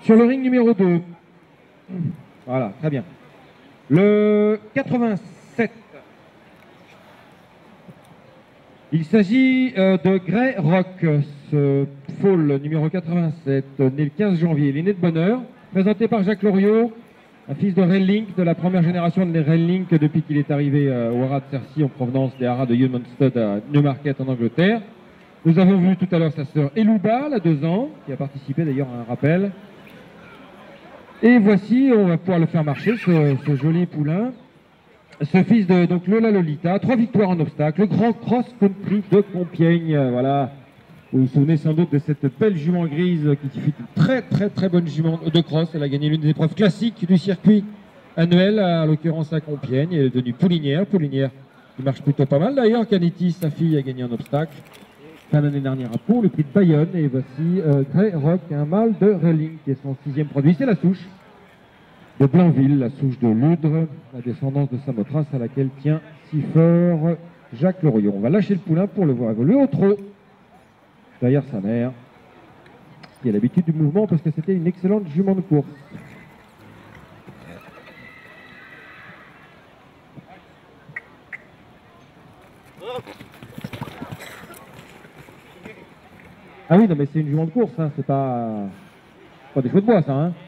Sur le ring numéro 2. Voilà, très bien. Le 87. Il s'agit de Grey Rock, ce foal numéro 87, né le 15 janvier. Il est né de bonne heure, présenté par Jacques Loriot, un fils de Rail Link, de la première génération de Rail Link depuis qu'il est arrivé au haras de Cercy en provenance des haras de Human Stud à Newmarket en Angleterre. Nous avons vu tout à l'heure sa sœur Elouba, elle a 2 ans, qui a participé d'ailleurs à un rappel. Et voici, on va pouvoir le faire marcher, ce joli poulain. Ce fils de donc Lola Lolita, 3 victoires en obstacle, le grand cross-country de Compiègne, voilà. Vous vous souvenez sans doute de cette belle jument grise qui fut une très bonne jument de cross. Elle a gagné l'une des épreuves classiques du circuit annuel, à l'occurrence à Compiègne. Elle est devenue poulinière qui marche plutôt pas mal d'ailleurs. Canitis, sa fille, a gagné en obstacle. Fin d'année dernière à Pau, le prix de Bayonne. Et voici Grey Rock, un mâle de Relling qui est son 6e produit. C'est la souche de Blainville, la souche de Ludre, la descendance de Samothrace à laquelle tient si fort Jacques Loriot. On va lâcher le poulain pour le voir évoluer au trot derrière sa mère, qui a l'habitude du mouvement parce que c'était une excellente jument de course. Ah oui, non mais c'est une jument de course, hein, c'est pas des chevaux de bois ça, hein.